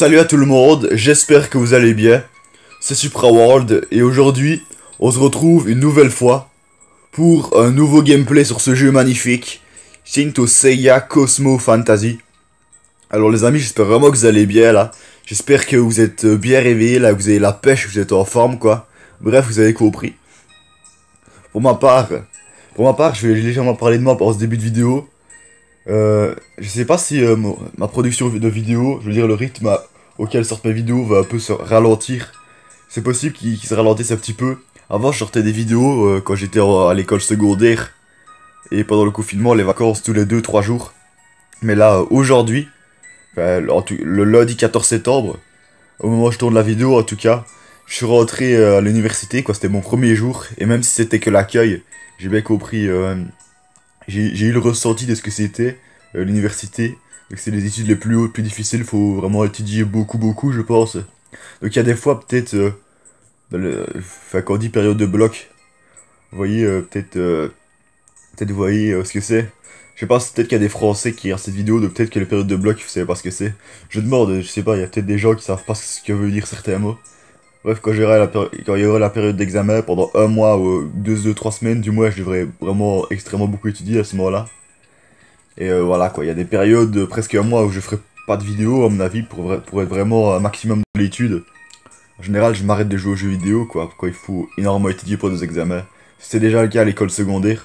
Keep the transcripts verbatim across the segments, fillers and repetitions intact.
Salut à tout le monde, j'espère que vous allez bien. C'est SupraWorld et aujourd'hui, on se retrouve une nouvelle fois pour un nouveau gameplay sur ce jeu magnifique, Shinto Seiya Cosmo Fantasy. Alors les amis, j'espère vraiment que vous allez bien là. J'espère que vous êtes bien réveillés là, que vous avez la pêche, que vous êtes en forme quoi. Bref, vous avez compris. Pour ma part, pour ma part, je vais légèrement parler de moi pendant ce début de vidéo. Euh, je sais pas si euh, ma production de vidéo, je veux dire le rythme à- auquel sortent mes vidéos va un peu se ralentir. C'est possible qu'il qu'il se ralentisse un petit peu. Avant je sortais des vidéos euh, quand j'étais en- à l'école secondaire et pendant le confinement, les vacances tous les deux trois jours. Mais là euh, aujourd'hui, enfin, le en tout- le lundi quatorze septembre, au moment où je tourne la vidéo en tout cas, je suis rentré euh, à l'université quoi, c'était mon premier jour et même si c'était que l'accueil, j'ai bien compris. euh, j'ai j'ai eu le ressenti de ce que c'était euh, l'université. Donc c'est les études les plus hautes, plus difficiles, faut vraiment étudier beaucoup beaucoup je pense. Donc il y a des fois peut-être, euh, dans le- enfin quand on dit période de bloc, vous voyez euh, peut-être, euh, peut-être vous voyez euh, ce que c'est. Je sais pas, c'est peut-être qu'il y a des Français qui regardent cette vidéo, donc peut-être que les périodes de bloc, vous savez pas ce que c'est. Je demande, je sais pas, il y a peut-être des gens qui savent pas ce que veut dire certains mots. Bref, quand j'aurai la péri- quand il y aura la période d'examen pendant un mois ou deux, deux, trois semaines, du moins, je devrais vraiment extrêmement beaucoup étudier à ce moment-là. Et euh, voilà quoi, il y a des périodes de presque un mois où je ferai pas de vidéo à mon avis pour, vra- pour être vraiment un maximum de l'étude. En général, je m'arrête de jouer aux jeux vidéo quoi, quand il faut énormément étudier pour des examens. C'était déjà le cas à l'école secondaire.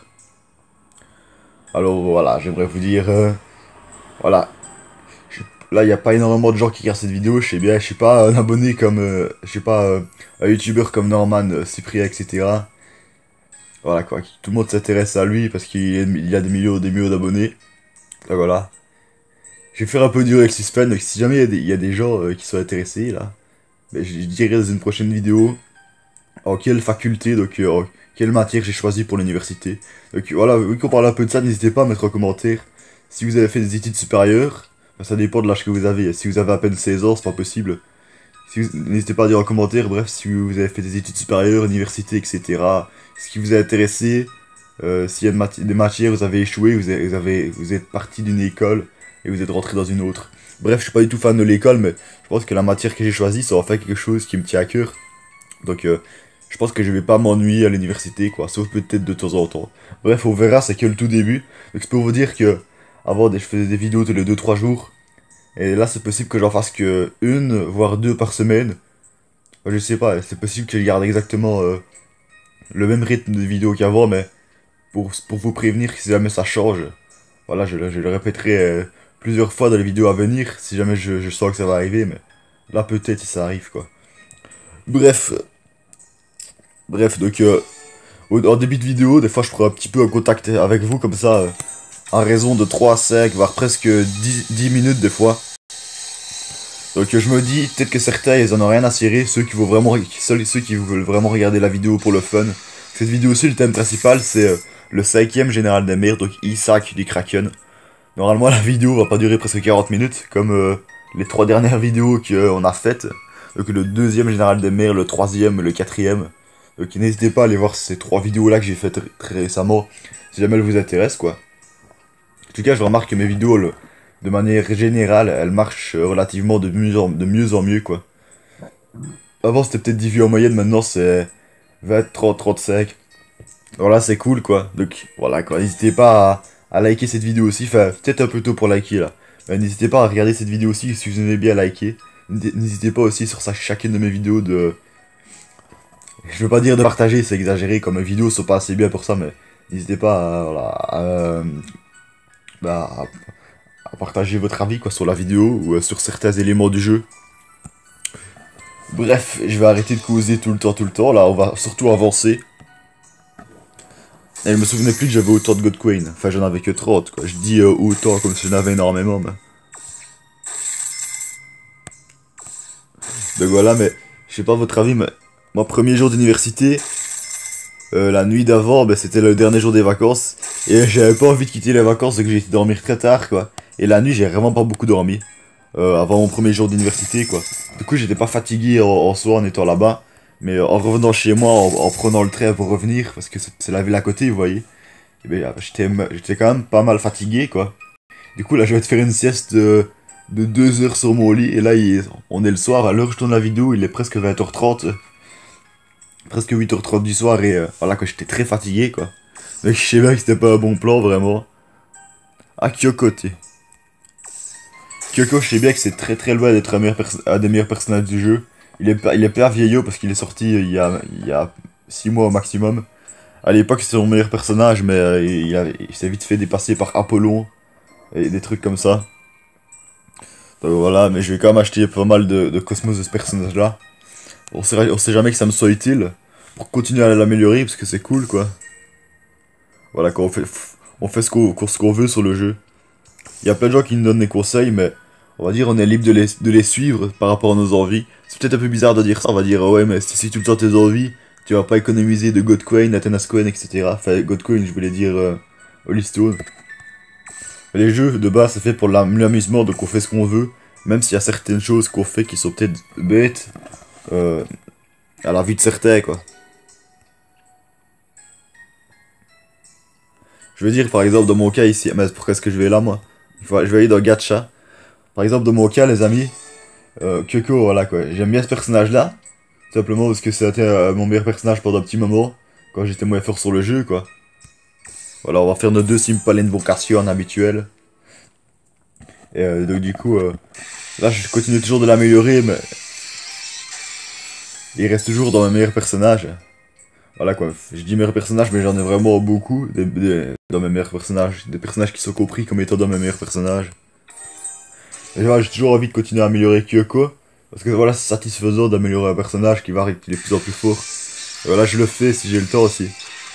Alors voilà, j'aimerais vous dire, euh, voilà, je- là il n'y a pas énormément de gens qui regardent cette vidéo, je sais bien, je suis pas un abonné comme, euh, je sais pas, euh, un youtubeur comme Norman, euh, Cyprien, et cetera. Voilà quoi, tout le monde s'intéresse à lui parce qu'il est- il y a des millions des millions d'abonnés. Donc voilà. Je vais faire un peu durer le suspense, donc si jamais il y a des, il y a des gens euh, qui sont intéressés là, ben, je je dirai dans une prochaine vidéo en quelle faculté, donc euh, en quelle matière j'ai choisi pour l'université. Donc voilà, vu qu'on parle un peu de ça, n'hésitez pas à mettre en commentaire si vous avez fait des études supérieures. Ben, ça dépend de l'âge que vous avez. Si vous avez à peine seize ans, c'est pas possible. Si vous- N'hésitez pas à dire en commentaire, bref, si vous avez fait des études supérieures, université, et cetera. Ce qui vous a intéressé, euh, s'il y a de mati- des matières, vous avez échoué, vous avez, vous avez- vous êtes parti d'une école et vous êtes rentré dans une autre. Bref, je suis pas du tout fan de l'école, mais je pense que la matière que j'ai choisie, ça va faire quelque chose qui me tient à cœur. Donc, euh, je pense que je vais pas m'ennuyer à l'université, quoi, sauf peut-être de temps en temps. Bref, on verra, c'est que le tout début. Donc, je peux vous dire que avant, je faisais des vidéos tous les deux trois jours. Et là, c'est possible que j'en fasse que une, voire deux par semaine. Enfin, je sais pas, c'est possible que je garde exactement euh, le même rythme de vidéo qu'avant, mais pour, pour vous prévenir que si jamais ça change, voilà, je, le- je le répéterai euh, plusieurs fois dans les vidéos à venir, si jamais je, je sens que ça va arriver, mais là peut-être si ça arrive, quoi. Bref, bref, donc euh, au, en début de vidéo, des fois je prends un petit peu un contact avec vous, comme ça, euh, en raison de trois cinq voire presque dix dix minutes des fois. Donc euh, je me dis, peut-être que certains, ils en ont rien à cirer, ceux qui vont vraiment, seuls ceux qui veulent vraiment regarder la vidéo pour le fun. Cette vidéo aussi, le thème principal, c'est euh, le cinquième général des mers, donc Isaac du Kraken. Normalement, la vidéo va pas durer presque quarante minutes, comme euh, les trois dernières vidéos qu'on a faites. Donc le deuxième général des mers, le troisième, le quatrième. Donc n'hésitez pas à aller voir ces trois vidéos-là que j'ai faites très récemment, si jamais elles vous intéressent, quoi. En tout cas, je remarque que mes vidéos, le- de manière générale, elles marchent euh, relativement de mieux en, de mieux en mieux, quoi. Avant, c'était peut-être dix vues en moyenne, maintenant c'est vingt, trente, trente-cinq. Alors là, c'est cool, quoi. Donc, voilà, quoi. N'hésitez pas à, à liker cette vidéo aussi. Enfin, peut-être un peu tôt pour liker, là. Mais n'hésitez pas à regarder cette vidéo aussi si vous aimez bien liker. N'hésitez pas aussi sur sa- chacune de mes vidéos de... Je veux pas dire de partager, c'est exagéré, comme mes vidéos sont pas assez bien pour ça, mais n'hésitez pas à, voilà, à, euh, bah, à- à partager votre avis, quoi, sur la vidéo ou euh, sur certains éléments du jeu. Bref, je vais arrêter de causer tout le temps, tout le temps. Là, on va surtout avancer. Et je me souvenais plus que j'avais autant de God Queen. Enfin, j'en avais que trente, quoi. Je dis euh, autant comme si j'en avais énormément, mais... Donc voilà, mais... Je sais pas votre avis, mais... Mon premier jour d'université... euh, la nuit d'avant, ben, c'était le dernier jour des vacances. Et j'avais pas envie de quitter les vacances, donc j'ai été dormir très tard, quoi. Et la nuit, j'ai vraiment pas beaucoup dormi. Euh, avant mon premier jour d'université, quoi. Du coup, j'étais pas fatigué en, en soi en étant là-bas. Mais euh, en revenant chez moi, en, en prenant le train pour revenir, parce que c'est c'est la ville à côté, vous voyez. Eh ben, j'étais j'étais quand même pas mal fatigué, quoi. Du coup, là, je vais te faire une sieste de, de deux heures sur mon lit. Et là, il est- on est le soir. À l'heure où je tourne la vidéo, il est presque vingt heures trente. Presque huit heures trente du soir. Et euh, voilà, quoi, j'étais très fatigué, quoi. Donc, je sais bien que c'était pas un bon plan, vraiment. Ah, Kyoko, t'es. Kyoko, je sais bien que c'est très très loin d'être un, meilleur perso- un des meilleurs personnages du jeu. Il est pas, il est pas vieillot parce qu'il est sorti euh, il y a, il y a six mois au maximum. À l'époque, c'était son meilleur personnage, mais euh, il, a- il s'est vite fait dépasser par Apollon et des trucs comme ça. Donc voilà, mais je vais quand même acheter pas mal de, de cosmos de ce personnage-là. On sait, on sait jamais que ça me soit utile pour continuer à l'améliorer parce que c'est cool, quoi. Voilà, quand on fait, on fait ce qu'on ce qu'on veut sur le jeu. Il y a plein de gens qui nous donnent des conseils, mais on va dire on est libre de les, de les suivre par rapport à nos envies. C'est peut-être un peu bizarre de dire ça, on va dire ouais, mais si, si tu le sens tes envies, tu vas pas économiser de Godcoin, Athena's Coin, et cetera. Enfin, Godcoin, je voulais dire euh, Holy Stone. Les jeux de base, c'est fait pour l'am- l'amusement, donc on fait ce qu'on veut, même s'il y a certaines choses qu'on fait qui sont peut-être bêtes euh, à la vue de certains, quoi. Je veux dire, par exemple, dans mon cas ici, mais pourquoi est-ce que je vais là, moi? Il faut- Je vais aller dans Gacha. Par exemple, dans mon cas, les amis, euh, Kyoko, voilà quoi. J'aime bien ce personnage-là, simplement parce que c'était euh, mon meilleur personnage pendant un petit moment, quand j'étais moins fort sur le jeu, quoi. Voilà, on va faire nos deux Simple Invocation en habituel. Et euh, donc, du coup, euh, là, je continue toujours de l'améliorer, mais il reste toujours dans mes meilleurs personnages. Voilà quoi, je dis meilleurs personnages, mais j'en ai vraiment beaucoup des, des- dans mes meilleurs personnages. Des personnages qui sont compris comme étant dans mes meilleurs personnages. Et voilà, j'ai toujours envie de continuer à améliorer Kyoko. Parce que voilà, c'est satisfaisant d'améliorer un personnage qui va qu'il est de plus en plus fort. Et voilà, je le fais si j'ai le temps aussi.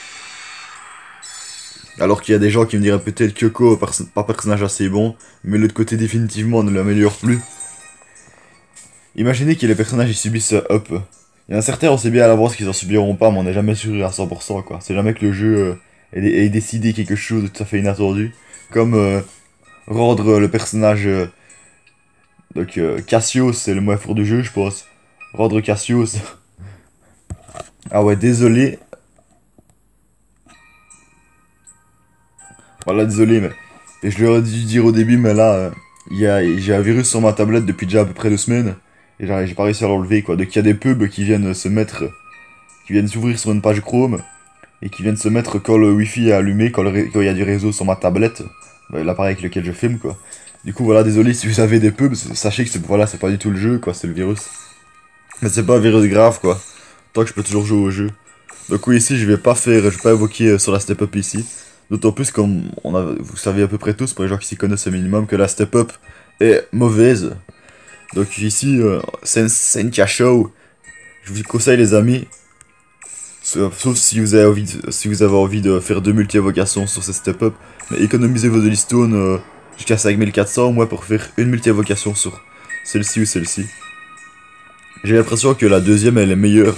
Alors qu'il y a des gens qui me diraient peut-être Kyoko, perso pas personnage assez bon, mais l'autre côté définitivement ne l'améliore plus. Imaginez que les personnages ils subissent un up. Il y en a certains, on sait bien à l'avance qu'ils en subiront pas, mais on n'est jamais sûr à cent pour cent quoi. C'est jamais que le jeu euh, ait, ait décidé quelque chose de tout à fait inattendu. Comme euh, rendre le personnage. euh, donc euh, Cassius, c'est le moins fort du jeu, je pense. Rendre Cassius. Ah ouais, désolé. Voilà, désolé, mais. Et je l'aurais dû dire au début, mais là, euh, il y a, j'ai un virus sur ma tablette depuis déjà à peu près deux semaines. Et j'ai j'ai pas réussi à l'enlever quoi. Donc il y a des pubs qui viennent se mettre. Qui viennent s'ouvrir sur une page Chrome. Et qui viennent se mettre quand le wifi est allumé, quand le quand il y a du réseau sur ma tablette, bah, l'appareil avec lequel je filme quoi. Du coup voilà, désolé si vous avez des pubs, sachez que c'est voilà, c'est pas du tout le jeu quoi, c'est le virus. Mais c'est pas un virus grave quoi, tant que je peux toujours jouer au jeu. Donc oui ici je vais pas faire, je vais pas évoquer euh, sur la step up ici. D'autant plus comme on a, vous savez à peu près tous, pour les gens qui s'y connaissent un minimum, que la step up est mauvaise. Donc ici, euh, c'est une, c'est une show. Je vous conseille les amis, Sauf, sauf si vous avez envie de, si vous avez envie de faire deux multi-invocations sur ces step-up. Mais économisez vos Holy Stone euh, jusqu'à cinq mille quatre cents au moins pour faire une multi-invocation sur celle-ci ou celle-ci. J'ai l'impression que la deuxième elle est meilleure.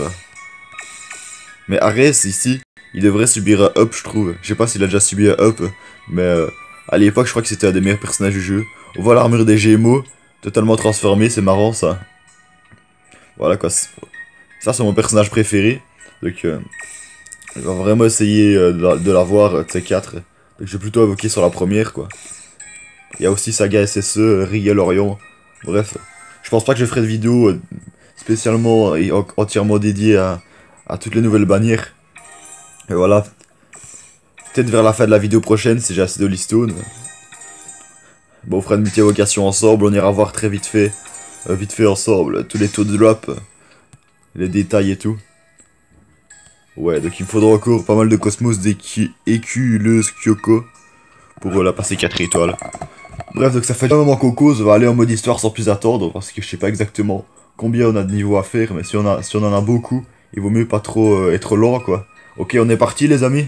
Mais Ares ici, il devrait subir un up je trouve. Je sais pas s'il a déjà subi un up, mais euh, à l'époque je crois que c'était un des meilleurs personnages du jeu. On voit l'armure des Gémeaux, totalement transformée, c'est marrant ça. Voilà quoi. Ça c'est mon personnage préféré. Donc euh, je vais vraiment essayer euh, de, la, de la voir, euh, de ces quatre. Donc je vais plutôt invoquer sur la première, quoi. Il y a aussi Saga S S E, euh, Riel Orion. Bref, je pense pas que je ferai de vidéo euh, spécialement et en- entièrement dédiée à, à toutes les nouvelles bannières. Et voilà. Peut-être vers la fin de la vidéo prochaine, si j'ai assez de Listone. Bon, on fera une multi-évocation ensemble, on ira voir très vite fait, euh, vite fait ensemble, tous les taux de drop, les détails et tout. Ouais, donc il me faudra encore pas mal de cosmos d'éculeuse Kyoko pour euh, la passer quatre étoiles. Bref, donc ça fait un moment qu'on cause, on va aller en mode histoire sans plus attendre, parce que je sais pas exactement combien on a de niveaux à faire, mais si on, a, si on en a beaucoup, il vaut mieux pas trop euh, être lent, quoi. Ok, on est parti les amis.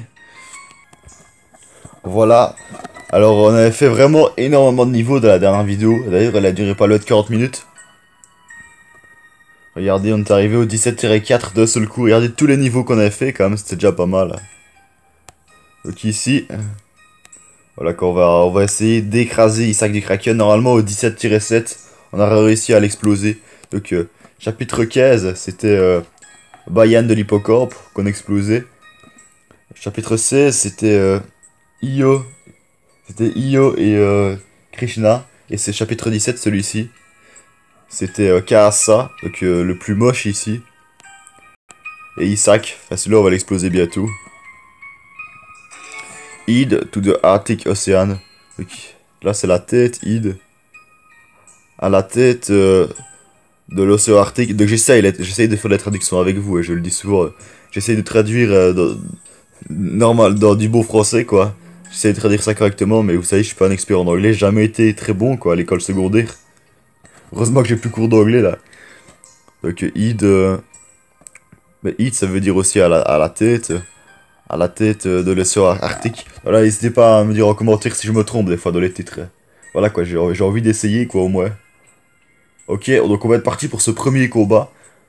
Voilà. Alors on avait fait vraiment énormément de niveaux dans la dernière vidéo, d'ailleurs elle a duré pas loin de quarante minutes. Regardez, on est arrivé au dix-sept quatre d'un seul coup, regardez tous les niveaux qu'on avait fait quand même, c'était déjà pas mal. Donc ici, voilà qu'on va, on va essayer d'écraser Isaac du Kraken. Normalement au dix-sept sept, on a réussi à l'exploser. Donc euh, chapitre quinze, c'était euh, Bayan de l'hippocampe qu'on explosait. Chapitre seize, c'était euh, Io. C'était Io et euh, Krishna. Et c'est chapitre dix-sept, celui-ci. C'était euh, Kaasa, donc euh, le plus moche ici. Et Isaac, enfin celui-là on va l'exploser bientôt. Id to the Arctic Ocean. Donc, là c'est la tête, Id. À la tête euh, de l'océan Arctique. Donc j'essaye j'essaye de faire la traduction avec vous, et je le dis souvent. J'essaye de traduire euh, dans, normal, dans du beau français quoi. J'essaye de traduire ça correctement, mais vous savez, je suis pas un expert en anglais. J'ai jamais été très bon quoi à l'école secondaire. Heureusement que j'ai plus cours d'anglais là. Donc Id. Euh, mais Id ça veut dire aussi à la, à la tête. À la tête de l'océan Arctique. Voilà, n'hésitez pas à me dire en commentaire si je me trompe des fois dans les titres. Voilà quoi, j'ai envie d'essayer quoi au moins. Ok, donc on va être parti pour ce premier combat.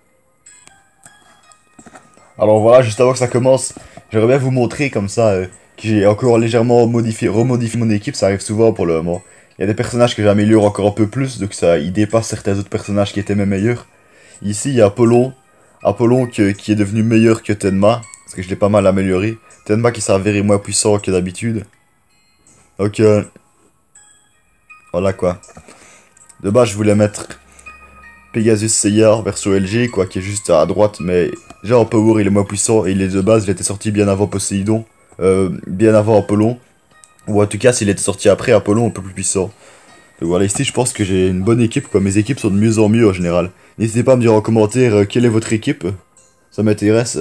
Alors voilà, juste avant que ça commence, j'aimerais bien vous montrer comme ça euh, que j'ai encore légèrement modifié, remodifié mon équipe. Ça arrive souvent pour le moment. Il y a des personnages que j'améliore encore un peu plus, donc ça, il dépasse certains autres personnages qui étaient même meilleurs. Ici, il y a Apollon. Apollon que, qui est devenu meilleur que Tenma. Parce que je l'ai pas mal amélioré. Tenma qui s'est avéré moins puissant que d'habitude. Donc, euh, voilà quoi. De base, je voulais mettre Pegasus Seyar version L G, quoi, qui est juste à droite. Mais genre en power, il est moins puissant. Et il est de base, il était sorti bien avant Poséidon. Euh, bien avant Apollon. Ou en tout cas, s'il était sorti après Apollon, un peu plus puissant. Donc voilà, ici, je pense que j'ai une bonne équipe, quoi. Mes équipes sont de mieux en mieux en général. N'hésitez pas à me dire en commentaire euh, quelle est votre équipe. Ça m'intéresse.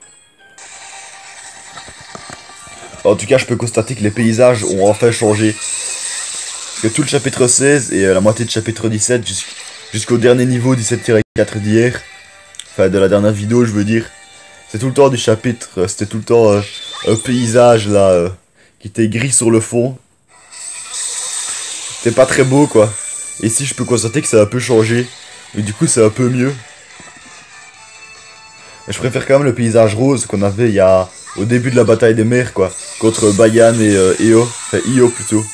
En tout cas, je peux constater que les paysages ont enfin changé. Que tout le chapitre seize et euh, la moitié de chapitre dix-sept jusqu'au dernier niveau dix-sept tiret quatre d'hier. Enfin, de la dernière vidéo, je veux dire. C'est tout le temps du chapitre. Euh, C'était tout le temps euh, un paysage là euh, qui était gris sur le fond. C'était pas très beau quoi. Et ici, je peux constater que ça a un peu changé. Et du coup, c'est un peu mieux. Mais je préfère quand même le paysage rose qu'on avait il y a... au début de la bataille des mers, quoi. Contre Bayan et euh, Io. Enfin, Io plutôt.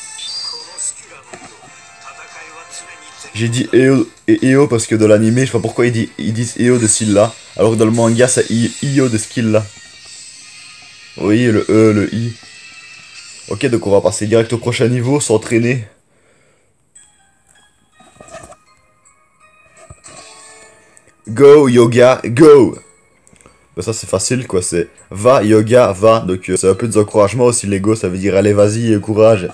J'ai dit Io et Io parce que dans l'anime, je sais pas pourquoi ils, dit, ils disent Io de Scylla. Alors que dans le manga, c'est Io de Scylla. Oui, le E, le I. Ok, donc on va passer direct au prochain niveau, s'entraîner. Go, yoga, go! Ben ça c'est facile quoi, c'est va, yoga, va. Donc euh, c'est un peu des encouragements aussi, les go, ça veut dire allez vas-y, euh, courage.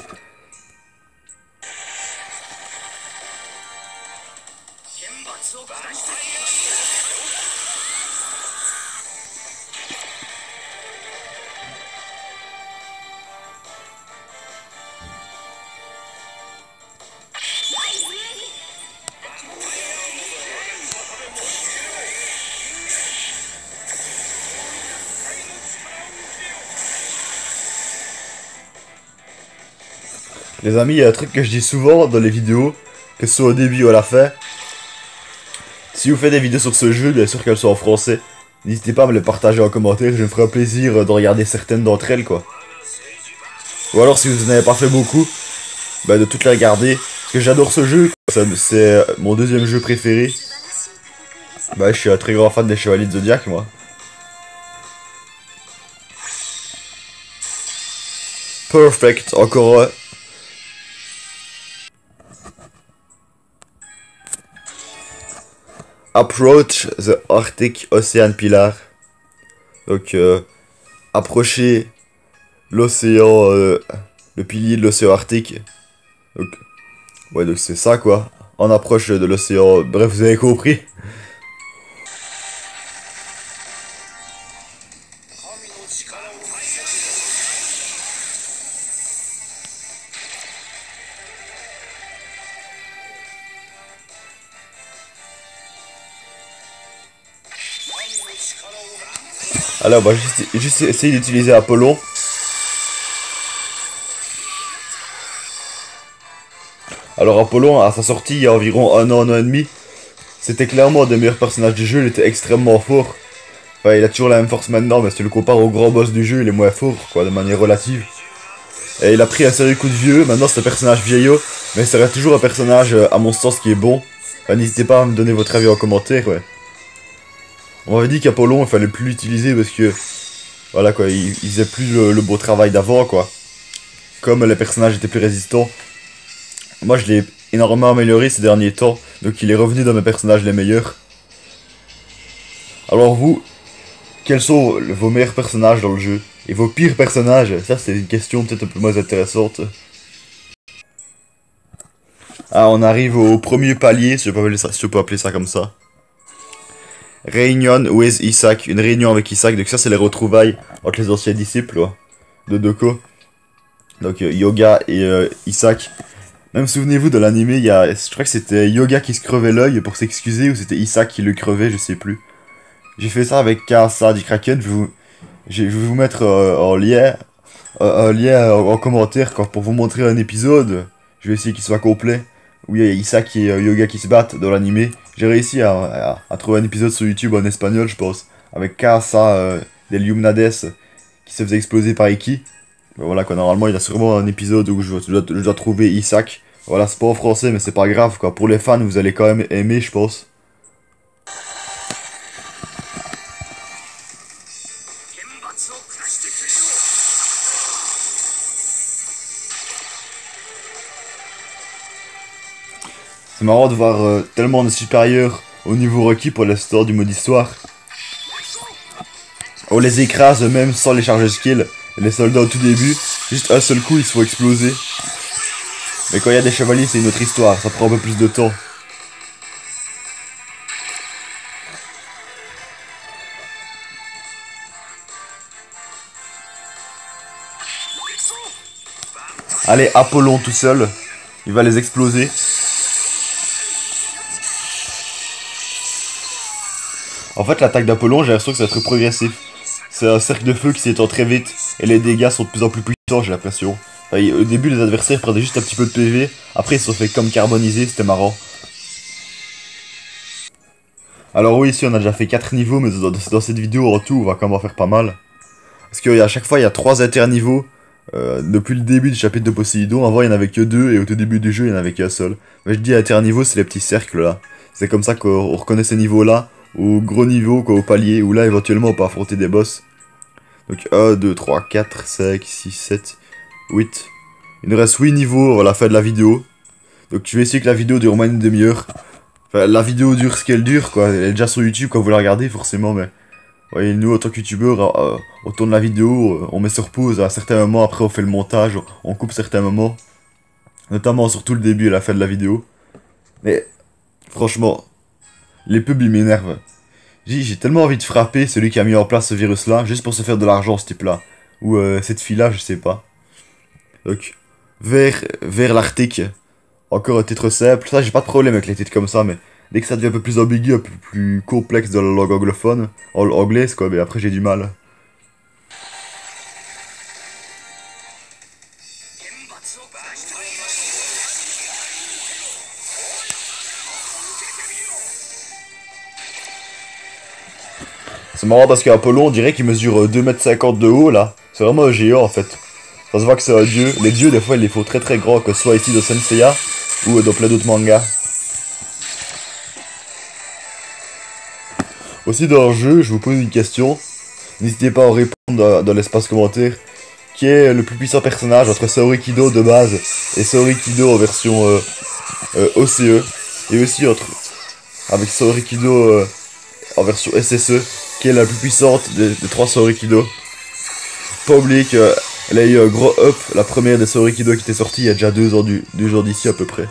Les amis, il y a un truc que je dis souvent dans les vidéos, que ce soit au début ou à la fin. Si vous faites des vidéos sur ce jeu, bien sûr qu'elles sont en français. N'hésitez pas à me les partager en commentaire, je me ferai un plaisir de regarder certaines d'entre elles quoi. Ou alors si vous n'avez pas fait beaucoup, bah de toutes les regarder. Parce que j'adore ce jeu, c'est mon deuxième jeu préféré. Bah je suis un très grand fan des Chevaliers de Zodiac moi. Perfect, encore un. Approach the Arctic Ocean Pillar. Donc, euh, approcher l'océan, euh, le pilier de l'océan Arctique. Donc, ouais, donc c'est ça quoi. On approche de l'océan. Bref, vous avez compris. Alors, on va juste, juste essayer d'utiliser Apollon. Alors, Apollon, à sa sortie, il y a environ un an, un an et demi, c'était clairement un des meilleurs personnages du jeu, il était extrêmement fort. Enfin, il a toujours la même force maintenant, mais si tu le compares au grand boss du jeu, il est moins fort, quoi, de manière relative. Et il a pris un sérieux coup de vieux, maintenant c'est un personnage vieillot, mais ça reste toujours un personnage, à mon sens, qui est bon. Enfin, n'hésitez pas à me donner votre avis en commentaire, ouais. On m'avait dit qu'Apollon, il fallait plus l'utiliser parce que... Voilà quoi, il, il faisait plus le, le beau travail d'avant quoi. Comme les personnages étaient plus résistants. moi je l'ai énormément amélioré ces derniers temps, donc il est revenu dans mes personnages les meilleurs. Alors vous, quels sont vos meilleurs personnages dans le jeu? Et vos pires personnages? Ça c'est une question peut-être un peu moins intéressante. Ah, on arrive au premier palier, si je peux appeler ça, si je peux appeler ça comme ça. Réunion with Isaac, une réunion avec Isaac, donc ça c'est les retrouvailles entre les anciens disciples ouais, de Doko. Donc euh, Yoga et euh, Isaac. Même souvenez-vous de l'animé, il y a, je crois que c'était Yoga qui se crevait l'œil pour s'excuser ou c'était Isaac qui le crevait, je sais plus. J'ai fait ça avec Kasa du Kraken, je vais vous, je vais vous mettre euh, en lien, euh, un lien en, en commentaire quand, pour vous montrer un épisode. Je vais essayer qu'il soit complet. Où il y a Isaac et euh, Yoga qui se battent dans l'animé. J'ai réussi à, à, à trouver un épisode sur YouTube en espagnol, je pense. Avec Kasa euh, des Lumnades qui se faisait exploser par Iki. Ben voilà quoi, normalement il y a sûrement un épisode où je, je, dois, je dois trouver Isaac. Voilà, c'est pas en français mais c'est pas grave quoi. Pour les fans, vous allez quand même aimer, je pense. C'est marrant de voir euh, tellement de supérieurs au niveau requis pour l'histoire du mode histoire. On les écrase même sans les charges skill. Les soldats au tout début, juste un seul coup ils se font exploser. Mais quand il y a des chevaliers c'est une autre histoire, ça prend un peu plus de temps. Allez, Apollon tout seul, il va les exploser. En fait, l'attaque d'Apollon, j'ai l'impression que ça va être progressif. C'est un cercle de feu qui s'étend très vite, et les dégâts sont de plus en plus puissants, j'ai l'impression. Enfin, au début, les adversaires prenaient juste un petit peu de P V, après ils se sont fait comme carboniser, c'était marrant. Alors oui, ici on a déjà fait quatre niveaux, mais dans, dans cette vidéo, en tout, on va quand même en faire pas mal. Parce qu'à chaque fois, il y a trois interniveaux. Euh, depuis le début du chapitre de Poséidon, avant il n'y en avait que deux, et au tout début du jeu, il n'y en avait qu'un seul. Mais je dis interniveau, c'est les petits cercles là. C'est comme ça qu'on reconnaît ces niveaux-là, au gros niveau, quoi, au palier, où là, éventuellement, on peut affronter des boss. Donc un, deux, trois, quatre, cinq, six, sept, huit. Il nous reste huit niveaux à la fin de la vidéo. Donc je vais essayer que la vidéo dure au moins une demi-heure. Enfin, la vidéo dure ce qu'elle dure, quoi. Elle est déjà sur YouTube quand vous la regardez, forcément, mais... voyez, nous, en tant que youtubeur, euh, on tourne la vidéo, euh, on met sur pause à certains moments, après on fait le montage, on coupe certains moments. Notamment surtout le début et la fin de la vidéo. Mais, franchement, les pubs, ils m'énervent. J'ai tellement envie de frapper celui qui a mis en place ce virus-là, juste pour se faire de l'argent, ce type-là. Ou euh, cette fille-là, je sais pas. Donc, vers, vers l'Arctique. Encore un titre simple. Ça, j'ai pas de problème avec les titres comme ça, mais dès que ça devient un peu plus ambigu, un peu plus complexe dans la langue anglophone, en anglaise, quoi, mais après j'ai du mal. C'est marrant parce qu'Apollon, on dirait qu'il mesure deux mètres cinquante de haut, là. C'est vraiment un géant, en fait. Ça se voit que c'est un dieu. Les dieux, des fois, ils les font très très grands, que ce soit ici dans Senseiya, ou dans plein d'autres mangas. Aussi, dans le jeu, je vous pose une question. N'hésitez pas à en répondre dans, dans l'espace commentaire. Qui est le plus puissant personnage entre Saori Kido de base et Saori Kido en version euh, euh, O C E. Et aussi entre, avec Saori Kido euh, en version S S E, qui est la plus puissante des, des trois Saori Kido. Pas oublier qu'elle a eu un gros up, la première des Saori Kido qui était sortie il y a déjà deux ans, du, deux jours d'ici à peu près.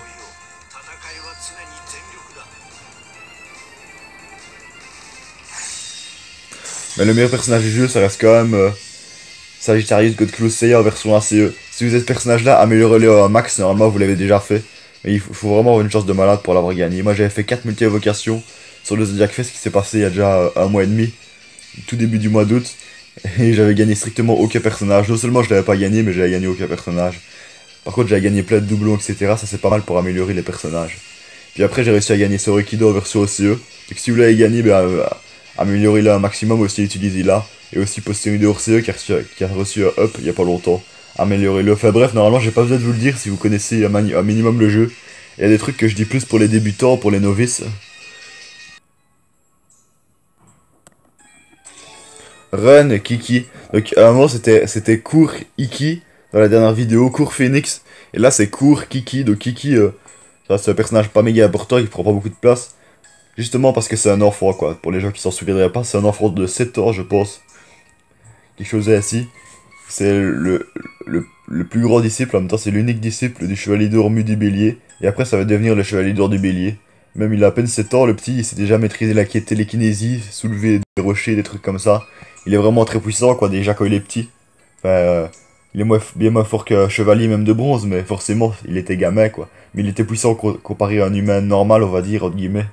Mais le meilleur personnage du jeu, ça reste quand même euh, Sagittarius God Close Seiya en version A C E. Si vous êtes ce personnage-là, améliorez-le au max, normalement vous l'avez déjà fait. Mais il faut, faut vraiment avoir une chance de malade pour l'avoir gagné. Moi j'avais fait quatre multi-invocations sur le Zodiac Fest qui s'est passé il y a déjà euh, un mois et demi. Tout début du mois d'août. Et j'avais gagné strictement aucun personnage. Non seulement je l'avais pas gagné, mais j'avais gagné aucun personnage. Par contre j'avais gagné plein de doublons, et cetera. Ça c'est pas mal pour améliorer les personnages. Puis après j'ai réussi à gagner Saori Kido en version O C E. Donc si vous l'avez gagné, ben, euh, améliorez-le un maximum, aussi utilisez-la. Et aussi Poséidon hors C E qui a reçu, qui a reçu un up il y a pas longtemps. Améliorez-le. Enfin bref, normalement j'ai pas besoin de vous le dire si vous connaissez un, un minimum le jeu. Il y a des trucs que je dis plus pour les débutants, pour les novices. Run, Kiki. Donc à un moment c'était c'était court Iki. dans la dernière vidéo, Cours Phoenix. Et là, c'est Cours Kiki. Donc Kiki, euh, ça, c'est un personnage pas méga important, qui prend pas beaucoup de place. Justement parce que c'est un enfant, quoi. Pour les gens qui s'en souviendraient pas, c'est un enfant de sept ans, je pense. Quelque chose ainsi. C'est le, le, le plus grand disciple, en même temps, c'est l'unique disciple du chevalier d'or mu du bélier. Et après, ça va devenir le chevalier d'or du bélier. Même il a à peine sept ans, le petit, il sait déjà maîtriser la télékinésie, soulever des rochers, des trucs comme ça. Il est vraiment très puissant, quoi, déjà quand il est petit. Enfin, euh, il est moins, bien moins fort qu'un chevalier, même de bronze, mais forcément, il était gamin, quoi. Mais il était puissant co- comparé à un humain normal, on va dire, entre guillemets.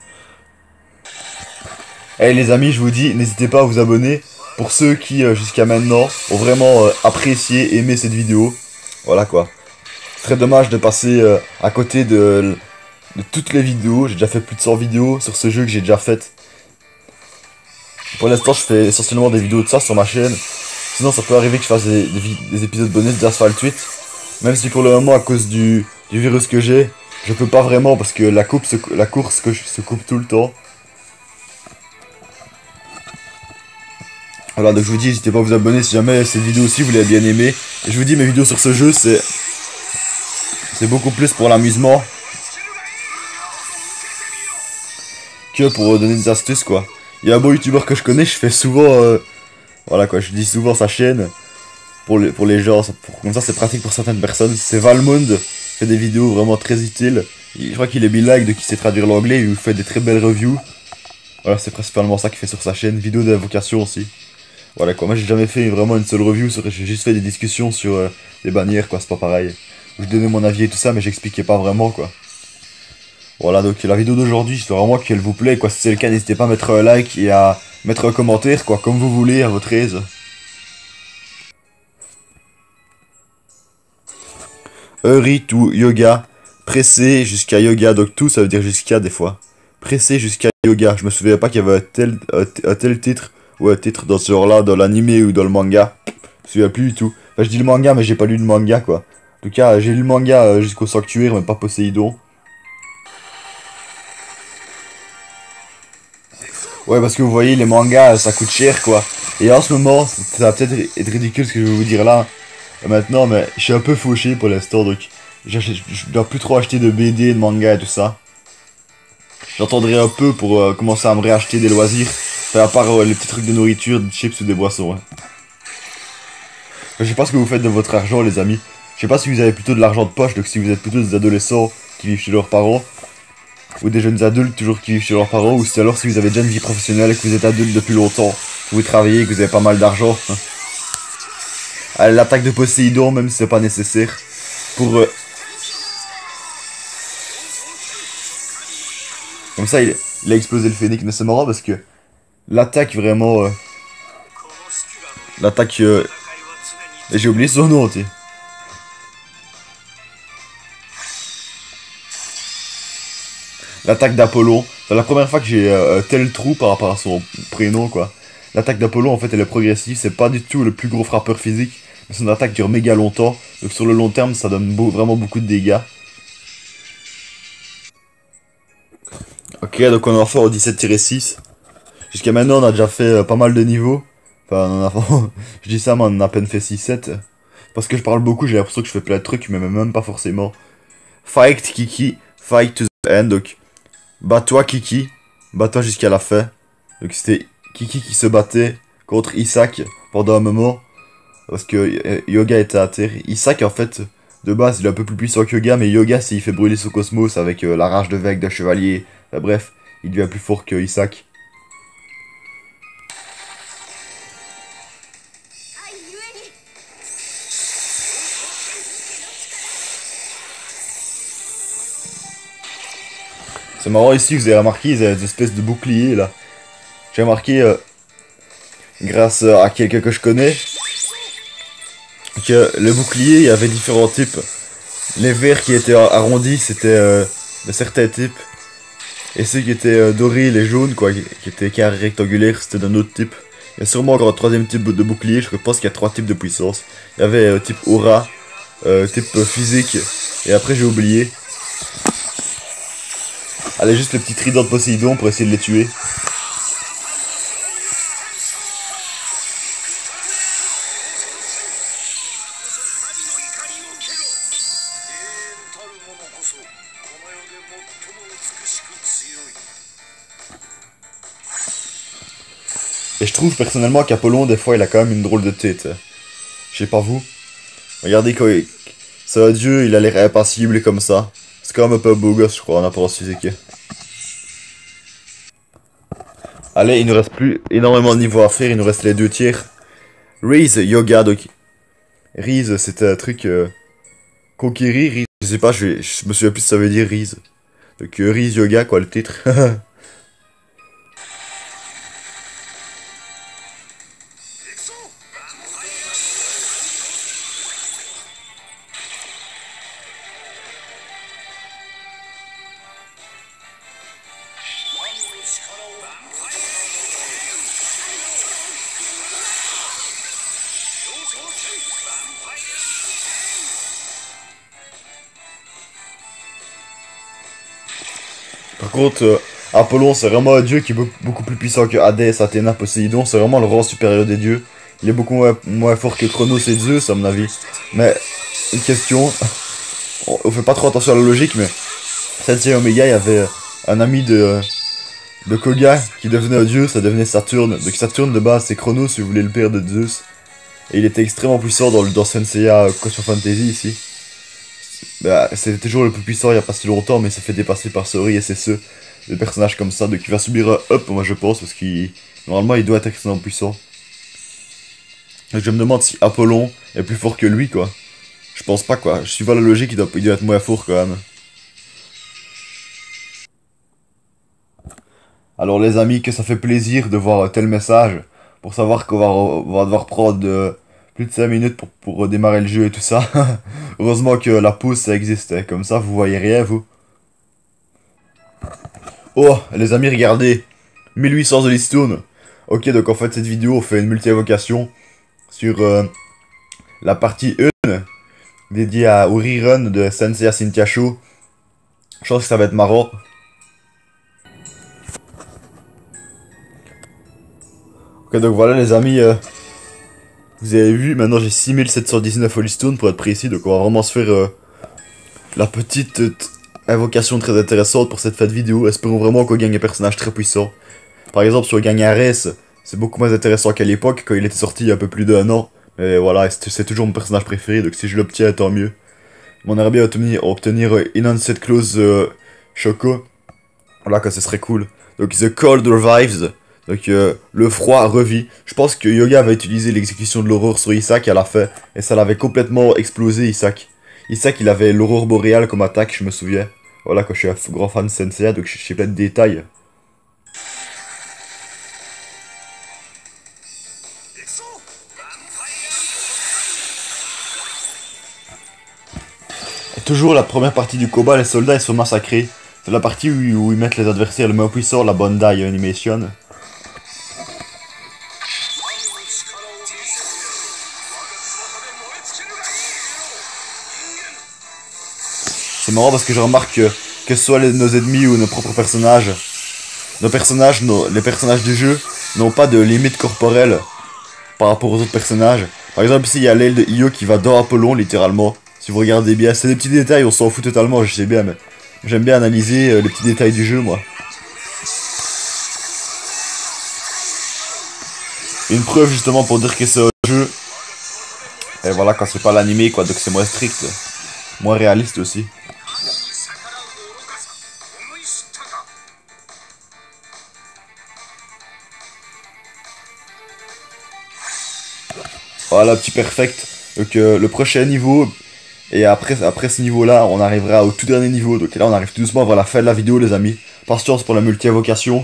Eh les amis, je vous dis, n'hésitez pas à vous abonner. Pour ceux qui, euh, jusqu'à maintenant, ont vraiment euh, apprécié, aimé cette vidéo. Voilà, quoi. Très dommage de passer euh, à côté de, de toutes les vidéos. J'ai déjà fait plus de cent vidéos sur ce jeu que j'ai déjà fait. Pour l'instant, je fais essentiellement des vidéos de ça sur ma chaîne. Sinon, ça peut arriver que je fasse des, des, des épisodes bonus d'Asphalt huit. Même si pour le moment, à cause du, du virus que j'ai, je peux pas vraiment parce que la, coupe se, la course que je, se coupe tout le temps. Voilà, donc je vous dis, n'hésitez pas à vous abonner si jamais cette vidéo aussi vous l'avez bien aimé. Et je vous dis, mes vidéos sur ce jeu, c'est c'est beaucoup plus pour l'amusement que pour donner des astuces, quoi. Il y a un bon youtubeur que je connais, je fais souvent, euh, voilà quoi, je dis souvent sa chaîne pour les, pour les gens, ça- pour- comme ça c'est pratique pour certaines personnes. C'est Valmond, il fait des vidéos vraiment très utiles. Il- je crois qu'il est bilingue, donc il sait traduire l'anglais, il vous fait des très belles reviews. Voilà, c'est principalement ça qu'il fait sur sa chaîne, vidéo d'invocation aussi. Voilà quoi, moi j'ai jamais fait vraiment une seule review, sur- j'ai juste fait des discussions sur euh, les bannières, quoi, c'est pas pareil. Où je donnais mon avis et tout ça, mais j'expliquais pas vraiment, quoi. Voilà, donc la vidéo d'aujourd'hui, j'espère vraiment qu'elle vous plaît, quoi. Si c'est le cas, n'hésitez pas à mettre un like et à mettre un commentaire, quoi, comme vous voulez, à votre aise. Hurry to yoga, pressé jusqu'à yoga, donc tout ça veut dire jusqu'à des fois. Pressé jusqu'à yoga, je me souviens pas qu'il y avait un tel, un, un tel titre, ou un titre dans ce genre-là, dans l'anime ou dans le manga. Je me souviens plus du tout. Enfin, je dis le manga, mais j'ai pas lu le manga, quoi. En tout cas, j'ai lu le manga euh, jusqu'au sanctuaire, mais pas Poséidon. Ouais, parce que vous voyez, les mangas, ça coûte cher, quoi. Et en ce moment, ça va peut-être être ridicule ce que je vais vous dire là, euh, maintenant, mais je suis un peu fauché pour l'instant, donc j'achète- je dois plus trop acheter de B D, de manga et tout ça. J'entendrai un peu pour euh, commencer à me réacheter des loisirs, enfin, à part euh, les petits trucs de nourriture, des chips ou des boissons. Hein. Je sais pas ce que vous faites de votre argent, les amis. Je sais pas si vous avez plutôt de l'argent de poche, donc si vous êtes plutôt des adolescents qui vivent chez leurs parents, ou des jeunes adultes toujours qui vivent chez leurs parents, ou si alors si vous avez déjà une vie professionnelle et que vous êtes adulte depuis longtemps, que vous travaillez et que vous avez pas mal d'argent. Allez, l'attaque de Poséidon, même si c'est pas nécessaire. Pour... euh, Comme ça, il, il a explosé le phénix, mais c'est marrant parce que l'attaque vraiment... euh, L'attaque... euh, et j'ai oublié son nom, tu sais. L'attaque d'Apollon. C'est la première fois que j'ai euh, un tel trou par rapport à son prénom, quoi. L'attaque d'Apollon, en fait, elle est progressive. C'est pas du tout le plus gros frappeur physique. Mais son attaque dure méga longtemps. Donc sur le long terme, ça donne beau- vraiment beaucoup de dégâts. Ok, donc on est enfin au dix-sept six. Jusqu'à maintenant, on a déjà fait euh, pas mal de niveaux. Enfin, on en a... je dis ça, mais on en a à peine fait six sept. Parce que je parle beaucoup, j'ai l'impression que je fais plein de trucs, mais même pas forcément. Fight Kiki, fight to the end. Donc, bats-toi Kiki, bats-toi jusqu'à la fin. Donc c'était Kiki qui se battait contre Isaac pendant un moment. Parce que euh, Yoga était à terre. Isaac, en fait, de base, il est un peu plus puissant que Yoga, mais Yoga, s'il fait brûler son cosmos avec euh, la rage de Vec d'un chevalier. Enfin, bref, il devient plus fort que Isaac. C'est marrant ici, vous avez remarqué, ils ont des espèces de boucliers là. J'ai remarqué, euh, grâce à quelqu'un que je connais, que le bouclier, il y avait différents types. Les verts qui étaient arrondis, c'était euh, de certains types. Et ceux qui étaient euh, dorés, les jaunes, quoi, qui, qui étaient carrés rectangulaires, c'était d'un autre type. Il y a sûrement encore un troisième type de bouclier, je pense qu'il y a trois types de puissance. Il y avait euh, type aura, euh, type euh, physique, et après j'ai oublié. Allez, juste le petit trident de Poséidon pour essayer de les tuer. Et je trouve personnellement qu'Apollon, des fois, il a quand même une drôle de tête. Je sais pas vous. Regardez quand il... C'est un dieu, il a l'air impassible comme ça. C'est quand même un peu beau gosse, je crois, en apparence physique. Allez, il nous reste plus énormément de niveaux à faire, il nous reste les deux tiers. Raise Yoga, donc... Raise, c'était un truc... Euh... Conquérir, Raise... Je sais pas, je, je me souviens plus si ça veut dire Raise. Donc euh, Raise Yoga, quoi, le titre. Par contre, euh, Apollon, c'est vraiment un dieu qui est beaucoup plus puissant que Hadès, Athéna, Poséidon. C'est vraiment le rang supérieur des dieux. Il est beaucoup moins, moins fort que Chronos et Zeus, à mon avis. Mais, une question. On, on fait pas trop attention à la logique, mais... Sensei Omega, il y avait un ami de... De Koga qui devenait un dieu, ça devenait Saturne. Donc Saturne, de base, c'est Chronos, si vous voulez, le père de Zeus. Et il était extrêmement puissant dans, le, dans Senseiya Cosmo Fantasy, ici. Bah, c'était toujours le plus puissant il y a pas si longtemps, mais il s'est fait dépasser par Sori et c'est ce des personnages comme ça, donc il va subir un up, moi je pense, parce qu'il normalement il doit être extrêmement puissant. Donc je me demande si Apollon est plus fort que lui, quoi. Je pense pas, quoi. Je suis pas la logique, il doit, il doit être moins fort quand même. Alors les amis, que ça fait plaisir de voir un tel message, pour savoir qu'on va, on va devoir prendre euh, plus de cinq minutes pour, pour redémarrer le jeu et tout ça. Heureusement que la pause ça existait, comme ça vous voyez rien vous. Oh les amis regardez, mille huit cents Holystone. Ok donc en fait cette vidéo on fait une multi-évocation sur euh, la partie un dédiée à, au rerun de Senseiya Cynthia Show. Je pense que ça va être marrant. Ok donc voilà les amis, euh, vous avez vu, maintenant j'ai six mille sept cent dix-neuf Holystone pour être précis, donc on va vraiment se faire euh, la petite euh, invocation très intéressante pour cette fête vidéo. Espérons vraiment qu'on gagne un personnage très puissant. Par exemple si on gagne Arès, c'est beaucoup moins intéressant qu'à l'époque quand il était sorti il y a un peu plus d'un an. Mais voilà, c'est toujours mon personnage préféré, donc si je l'obtiens tant mieux. On aimerait bien obtenir, obtenir euh, Enhanced Clause euh, Choco. Voilà que ce serait cool. Donc The Cold Revives. Donc euh, le froid revit. Je pense que Yoga va utiliser l'exécution de l'aurore sur Isaac à la fin. Et ça l'avait complètement explosé Isaac. Isaac il avait l'aurore boréale comme attaque, je me souviens. Voilà que je suis un grand fan de Senseiya, donc je sais plein de détails. Et toujours la première partie du combat, les soldats ils sont massacrés. C'est la partie où, où ils mettent les adversaires le moins puissant, la Bandai Animation. C'est marrant parce que je remarque que, que ce soit les, nos ennemis ou nos propres personnages, nos personnages, nos, les personnages du jeu, n'ont pas de limite corporelle par rapport aux autres personnages. Par exemple ici il y a l'aile de Io qui va dans Apollon littéralement. Si vous regardez bien, c'est des petits détails, on s'en fout totalement, je sais bien, mais j'aime bien analyser euh, les petits détails du jeu moi. Une preuve justement pour dire que c'est un jeu. Et voilà quand c'est pas l'animé quoi, donc c'est moins strict, moins réaliste aussi. Voilà, petit perfect. Donc euh, le prochain niveau, et après, après ce niveau-là, on arrivera au tout dernier niveau. Donc là, on arrive tout doucement vers la fin de la vidéo, les amis. Patience pour la multi-invocation.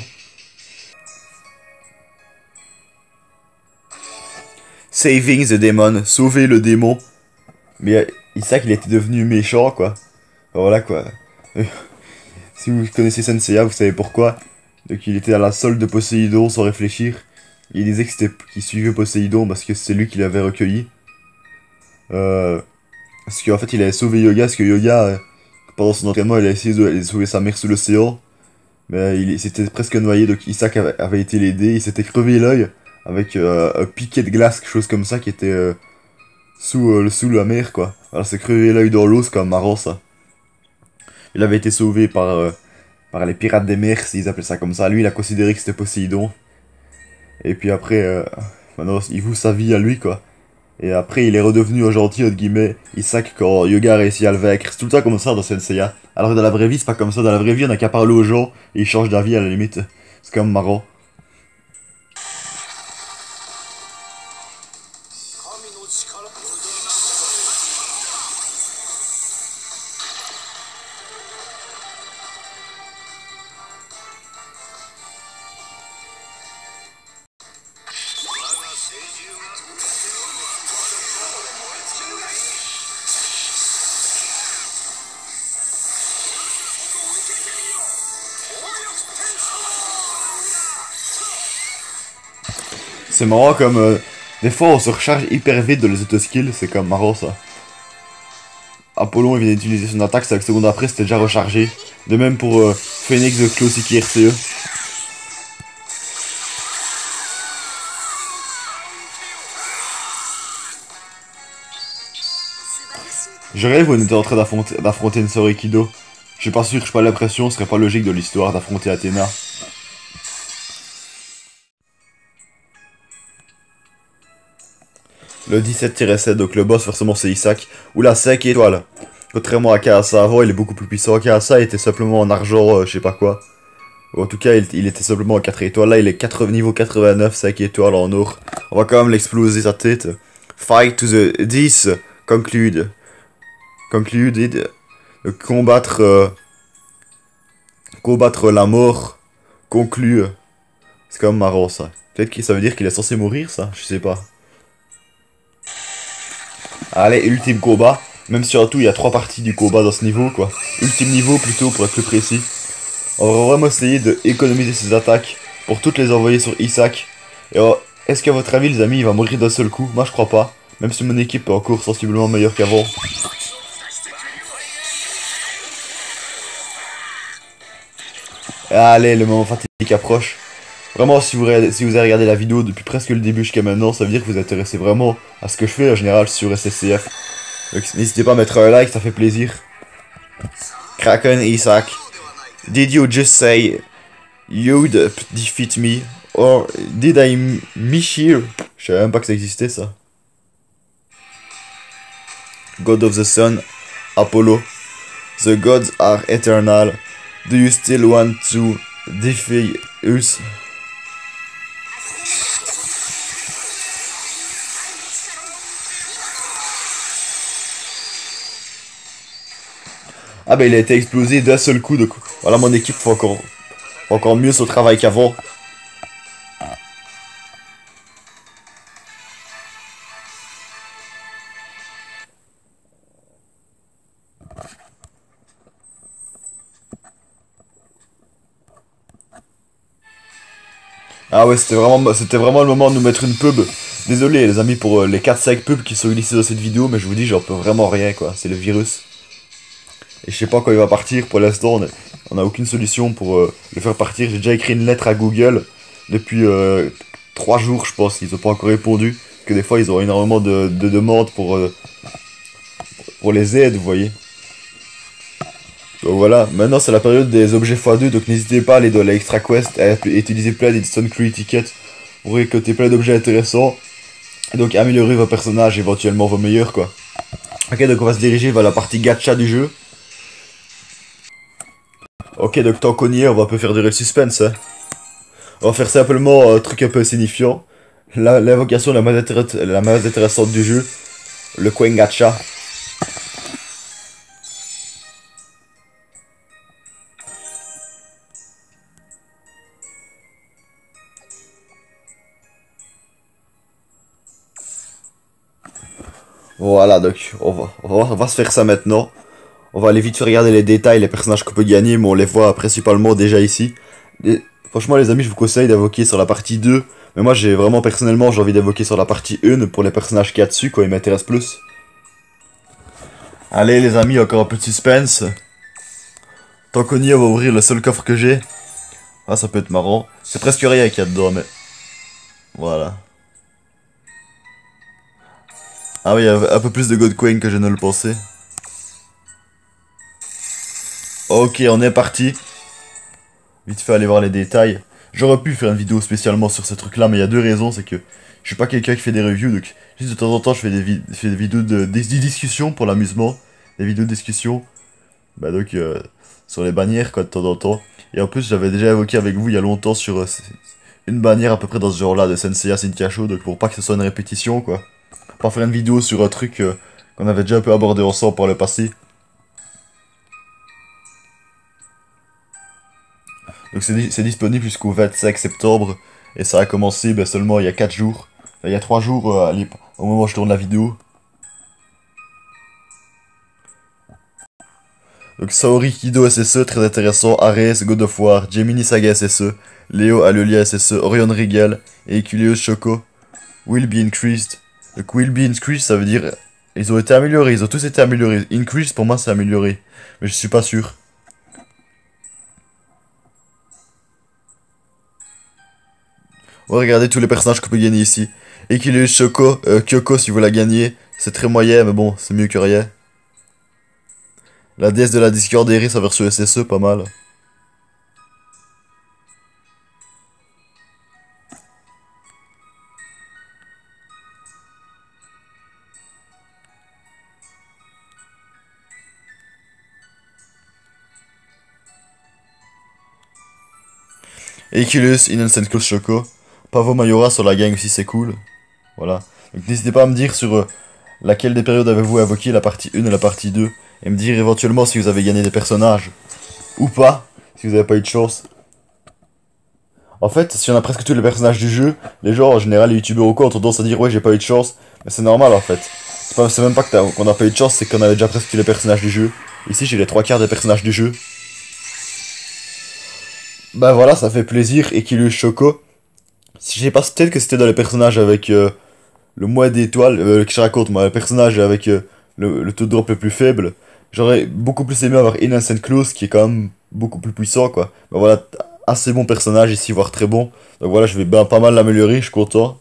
Saving the Demon, sauver le démon. Mais euh, Isaac, il était devenu méchant, quoi. Enfin, voilà, quoi. Si vous connaissez Senseiya, vous savez pourquoi. Donc il était à la solde de Poséidon sans réfléchir. Il disait que c'était qu'il suivait Poséidon parce que c'est lui qui l'avait recueilli. Euh, parce qu'en fait il avait sauvé Yoga, parce que Yoga, euh, pendant son entraînement, il a essayé de, de sauver sa mère sous l'océan. Mais il s'était presque noyé, donc Isaac avait, avait été l'aider. Il s'était crevé l'œil avec euh, un piquet de glace, quelque chose comme ça, qui était euh, sous, euh, sous la mer, quoi. Alors c'est crevé l'œil dans l'eau, c'est quand même marrant ça. Il avait été sauvé par, euh, par les pirates des mers, s'ils appelaient ça comme ça. Lui, il a considéré que c'était Poséidon. Et puis après, euh, maintenant, il voue sa vie à lui, quoi. Et après, il est redevenu un gentil, entre guillemets, Isaac, quand Yoga a réussi à le vaincre. C'est tout le temps comme ça dans Senseiya. Alors que dans la vraie vie, c'est pas comme ça. Dans la vraie vie, on a qu'à parler aux gens et ils changent d'avis à la limite. C'est quand même marrant. C'est marrant comme... euh, des fois, on se recharge hyper vite de les auto-skills. C'est comme marrant, ça. Apollon, il vient d'utiliser son attaque, cinq secondes après, c'était déjà rechargé. De même pour euh, Phoenix de Closiki R C E. Je rêve où on était en train d'affronter une Sorikido. Je suis pas sûr, j'ai pas l'impression, ce serait pas logique de l'histoire d'affronter Athéna. Le dix-sept sept, donc le boss forcément c'est Isaac. Ou la cinq étoiles. Contrairement à Kaasa avant, il est beaucoup plus puissant. Kaasa était simplement en argent, euh, je sais pas quoi. Ou en tout cas, il, il était simplement à quatre étoiles. Là, il est quatre, niveau quatre-vingt-neuf, cinq étoiles en or. On va quand même l'exploser sa tête. Fight to the dix. Conclude. Concluded. Combattre... Euh, combattre la mort. Conclue. C'est quand même marrant ça. Peut-être que ça veut dire qu'il est censé mourir ça. Je sais pas. Allez, ultime combat. Même si en tout, il y a trois parties du combat dans ce niveau, quoi. Ultime niveau, plutôt, pour être plus précis. On va vraiment essayer d'économiser ses attaques pour toutes les envoyer sur Isaac. Et oh, est-ce qu'à votre avis, les amis, il va mourir d'un seul coup? Moi, je crois pas. Même si mon équipe est encore sensiblement meilleure qu'avant. Allez, le moment fatidique approche. Vraiment, si vous, si vous avez regardé la vidéo depuis presque le début jusqu'à maintenant, ça veut dire que vous vous intéressez vraiment à ce que je fais en général sur S S C F. Donc n'hésitez pas à mettre un like, ça fait plaisir. Kraken Isaac. Did you just say you'd defeat me? Or did I miss you? Je savais même pas que ça existait ça. God of the Sun, Apollo. The gods are eternal. Do you still want to defy us? Ah bah il a été explosé d'un seul coup, donc voilà, mon équipe fait encore, encore mieux son travail qu'avant. Ah ouais, c'était vraiment, c'était vraiment le moment de nous mettre une pub. Désolé les amis pour euh, les quatre cinq pubs qui sont glissés dans cette vidéo, mais je vous dis, j'en peux vraiment rien quoi, c'est le virus. Et je sais pas quand il va partir, pour l'instant on a aucune solution pour euh, le faire partir. J'ai déjà écrit une lettre à Google depuis euh, trois jours je pense, ils ont pas encore répondu. Parce que des fois ils ont énormément de, de demandes pour, euh, pour les aides, vous voyez. Donc voilà, maintenant c'est la période des objets fois deux, donc n'hésitez pas à aller dans la Extra Quest, à utiliser plein d'Edison Crew Tickets pour récolter plein d'objets intéressants. Et donc améliorer vos personnages, éventuellement vos meilleurs quoi. Ok, donc on va se diriger vers la partie gacha du jeu. Ok, donc tant qu'on y est, on va un peu faire durer le suspense. Hein. On va faire simplement un truc un peu signifiant. L'invocation la, la, la moins intéressante du jeu, le coin gacha. Voilà, donc on va, on, va, on va se faire ça maintenant. On va aller vite faire regarder les détails, les personnages qu'on peut gagner, mais on les voit principalement déjà ici. Et, franchement les amis, je vous conseille d'invoquer sur la partie deux. Mais moi j'ai vraiment personnellement j'ai envie d'invoquer sur la partie un pour les personnages qu'il y a dessus, quoi, ils m'intéressent plus. Allez les amis, encore un peu de suspense. Tant qu'on y est, on va ouvrir le seul coffre que j'ai. Ah, ça peut être marrant. C'est presque rien qu'il y a dedans, mais... Voilà. Ah oui, il y a un peu plus de God Coin que je ne le pensais. Ok, on est parti. Vite fait aller voir les détails. J'aurais pu faire une vidéo spécialement sur ce truc là, mais il y a deux raisons, c'est que je suis pas quelqu'un qui fait des reviews, donc juste de temps en temps je fais des, vi fais des vidéos de des, des discussions pour l'amusement, des vidéos de discussion, bah donc euh, sur les bannières quoi de temps en temps. Et en plus j'avais déjà évoqué avec vous il y a longtemps sur euh, une bannière à peu près dans ce genre là de Senseiya Sinkiasho, donc pour pas que ce soit une répétition quoi. Pas faire une vidéo sur un truc euh, qu'on avait déjà un peu abordé ensemble par le passé. Donc c'est disponible jusqu'au vingt-cinq septembre. Et ça a commencé ben, seulement il y a quatre jours. Enfin, il y a trois jours euh, au moment où je tourne la vidéo. Donc Saori Kido S S E, très intéressant. Ares, God of War, Gemini Saga S S E, Léo Alelia S S E, Orion Regal et Eculeus Choco. Will be increased. Donc will be increased, ça veut dire... Ils ont été améliorés, ils ont tous été améliorés. Increased pour moi c'est amélioré. Mais je suis pas sûr. On va regarder tous les personnages qu'on peut gagner ici. Eculeus Choco, euh, Kyoko si vous la gagnez. C'est très moyen mais bon, c'est mieux que rien. La déesse de la discorde Eris en version S S E, pas mal. Eculus, Innocent Close Choco. Pavo Mayora sur la gang aussi, c'est cool. Voilà. Donc n'hésitez pas à me dire sur euh, laquelle des périodes avez-vous évoqué, la partie un et la partie deux. Et me dire éventuellement si vous avez gagné des personnages. Ou pas, si vous n'avez pas eu de chance. En fait, si on a presque tous les personnages du jeu, les gens en général, les youtubeurs ou quoi, ont tendance à dire ouais j'ai pas eu de chance. Mais c'est normal en fait. C'est même pas qu'on a pas eu de chance, c'est qu'on avait déjà presque tous les personnages du jeu. Ici j'ai les trois quarts des personnages du jeu. Bah voilà, ça fait plaisir. Eculeus Choco. Je sais pas, peut-être que c'était dans les personnages avec euh, le moins d'étoiles. Euh, que je raconte, moi, le personnage avec euh, le, le taux de drop le plus faible. J'aurais beaucoup plus aimé avoir Innocent Close qui est quand même beaucoup plus puissant quoi. Bah voilà, assez bon personnage ici, voire très bon. Donc voilà, je vais ben, pas mal l'améliorer, je suis content.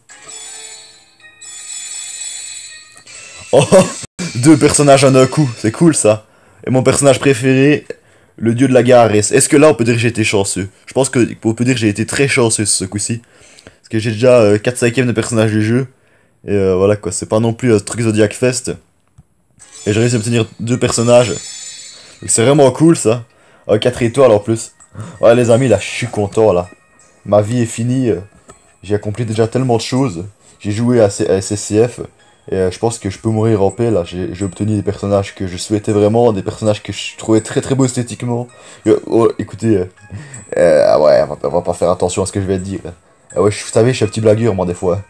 Oh, deux personnages en un coup, c'est cool ça. Et mon personnage préféré, le dieu de la guerre Ares. Est-ce que là on peut dire que j'ai été chanceux? Je pense que on peut dire que j'ai été très chanceux ce coup-ci. Parce que j'ai déjà euh, quatre cinquièmes de personnages du jeu. Et euh, voilà quoi, c'est pas non plus un truc Zodiac Fest. Et j'ai réussi à obtenir deux personnages. C'est vraiment cool ça. Oh, quatre étoiles en plus. Ouais les amis, là je suis content là. Ma vie est finie. J'ai accompli déjà tellement de choses. J'ai joué à, à S S C F. Et euh, je pense que je peux mourir en paix là. J'ai obtenu des personnages que je souhaitais vraiment. Des personnages que je trouvais très très beaux esthétiquement. Euh, oh, écoutez. Euh, euh, ouais, on va, on va pas faire attention à ce que je vais te dire. Ah ouais, vous savez, je suis un petit blagueur moi des fois.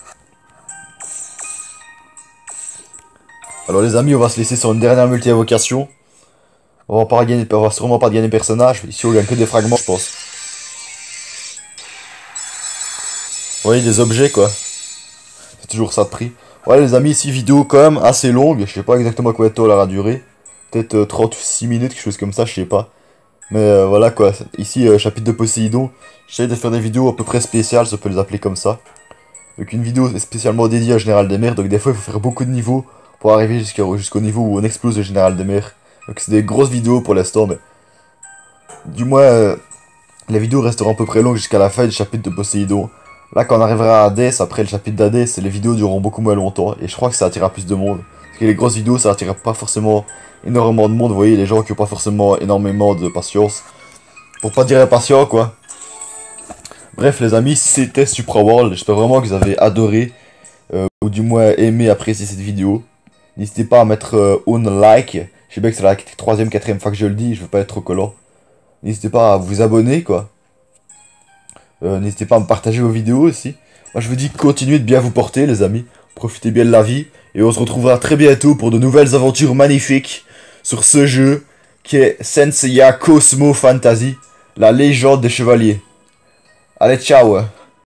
Alors les amis, on va se laisser sur une dernière multi-invocation. On va pas gagner, on va sûrement pas gagner personnage. Ici on gagne que des fragments je pense. Vous voyez des objets quoi. C'est toujours ça de prix. Ouais les amis, ici vidéo quand même assez longue. Je sais pas exactement combien de temps elle aura duré. Peut-être euh, trente-six minutes, quelque chose comme ça, je sais pas. Mais euh, voilà quoi. Ici euh, chapitre de Poséidon. J'essaie de faire des vidéos à peu près spéciales, ça peut les appeler comme ça. Donc une vidéo spécialement dédiée au Général des Mers. Donc des fois il faut faire beaucoup de niveaux pour arriver jusqu'au jusqu'au niveau où on explose le Général des Mers. Donc c'est des grosses vidéos pour l'instant, mais du moins euh, les vidéos resteront à peu près longues jusqu'à la fin du chapitre de Poséidon. Là quand on arrivera à Hades, après le chapitre d'Hades, les vidéos dureront beaucoup moins longtemps et je crois que ça attirera plus de monde. Parce que les grosses vidéos ça attirera pas forcément énormément de monde, vous voyez, les gens qui ont pas forcément énormément de patience. Pour pas dire impatient quoi. Bref les amis, c'était Supra World, j'espère vraiment que vous avez adoré, euh, ou du moins aimé, apprécier cette vidéo. N'hésitez pas à mettre euh, un like, je sais bien que c'est la troisième, quatrième fois que je le dis, je veux pas être trop collant. N'hésitez pas à vous abonner quoi. Euh, N'hésitez pas à me partager vos vidéos aussi. Moi je vous dis continuez de bien vous porter les amis, profitez bien de la vie, et on se retrouvera très bientôt pour de nouvelles aventures magnifiques sur ce jeu qui est Senseiya Cosmo Fantasy, la légende des chevaliers. Allez ciao.